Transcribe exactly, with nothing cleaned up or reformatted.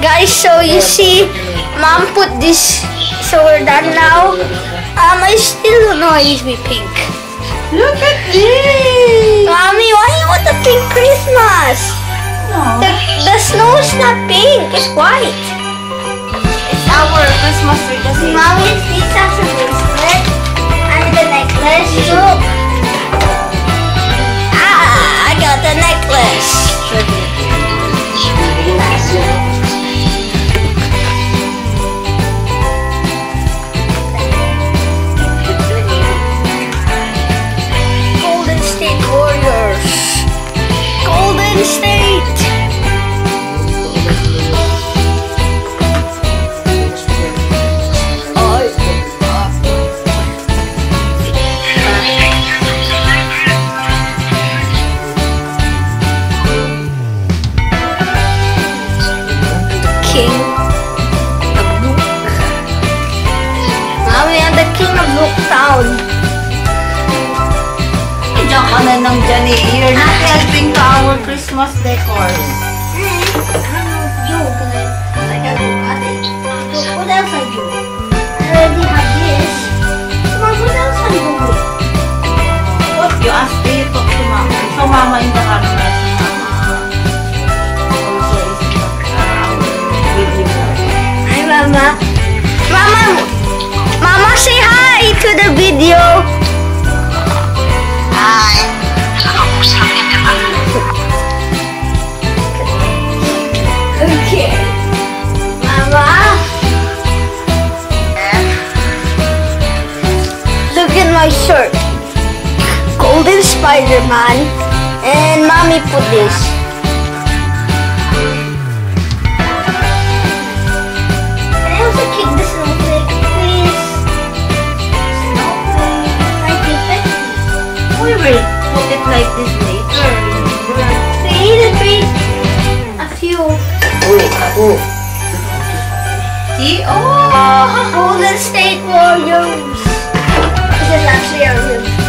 Guys, so you see, Mom put this, so we're done now. Um, I still don't know how it be pink. Look at this! Mommy, why you want the pink Christmas? No. The, the snow is not pink, it's white. It's our Christmas tree kasi. Mommy, this has a bracelet and the necklace. Look. Ah, I got the necklace. Golden State Warriors. Golden State. King of Luke. Mommy, I'm the king of Luke Town. Diyan ka na nang dyan eh. You're not helping to our Christmas decors. You, I got to cut it. So what else I do? I already have this. Mom, what else I do? What? You asked me to talk to Mama. So Mama in the camera. Hi, Mama. Mama, Mama, say hi to the video. Hi. Okay. Mama. Look at my shirt. Golden Spider-Man. And Mommy put this. Can I also kick the snowflake, please? Snowflake. Can I keep it? We will put it like this later. Wait, wait. A few. Oh, See? Oh! Golden State Warriors. This is actually our room.